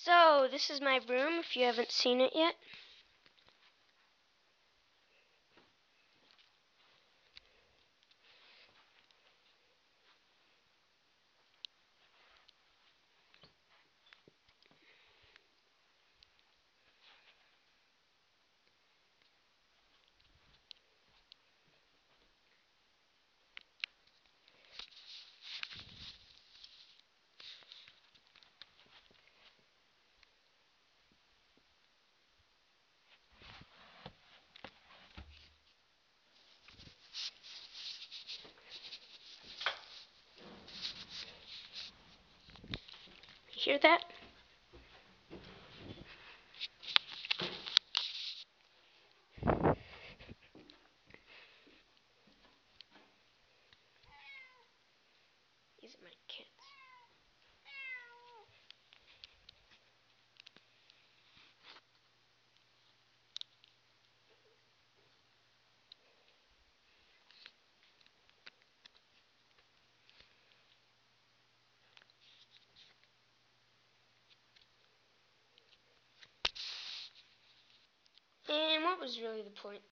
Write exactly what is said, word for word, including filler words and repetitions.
So, this is my room if you haven't seen it yet. You hear that? These are my kids. And what was really the point?